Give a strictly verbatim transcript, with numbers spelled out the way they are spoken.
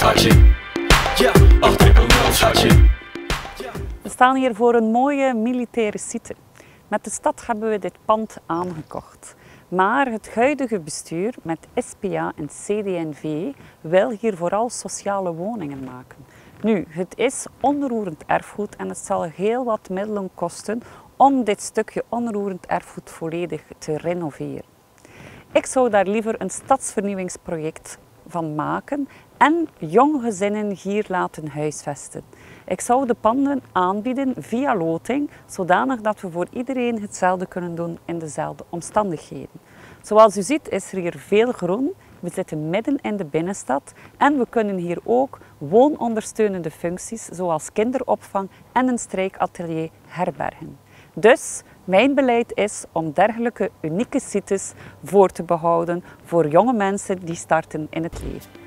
hartje. Ja, acht triple nul's hartje. We staan hier voor een mooie militaire site. Met de stad hebben we dit pand aangekocht. Maar het huidige bestuur met S P A en C D N V wil hier vooral sociale woningen maken. Nu, het is onroerend erfgoed en het zal heel wat middelen kosten om dit stukje onroerend erfgoed volledig te renoveren. Ik zou daar liever een stadsvernieuwingsproject van maken en jonge gezinnen hier laten huisvesten. Ik zou de panden aanbieden via loting, zodanig dat we voor iedereen hetzelfde kunnen doen in dezelfde omstandigheden. Zoals u ziet is er hier veel groen. We zitten midden in de binnenstad en we kunnen hier ook woonondersteunende functies zoals kinderopvang en een strijkatelier herbergen. Dus mijn beleid is om dergelijke unieke sites voor te behouden voor jonge mensen die starten in het leven.